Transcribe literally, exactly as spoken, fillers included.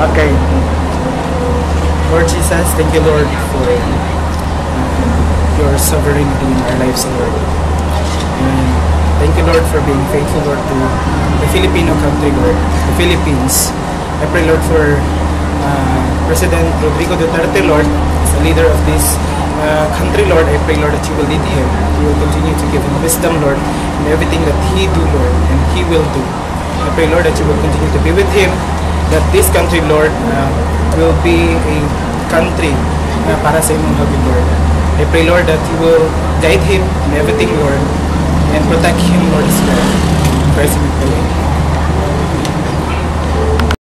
Okay. Lord Jesus, thank you, Lord, for your sovereignty in our lives, Lord. And thank you, Lord, for being faithful, Lord, to the Filipino country, Lord, the Philippines. I pray, Lord, for uh, President Rodrigo Duterte, Lord, as the leader of this uh, country, Lord. I pray, Lord, that you will lead him. You will continue to give him wisdom, Lord, in everything that he do, Lord, and he will do. I pray, Lord, that you will continue to be with him, that this country, Lord, uh, will be a country uh, para sa imong habig, Lord. I pray, Lord, that you will guide him in everything, Lord, and protect him, Lord, as well. In Christ we pray.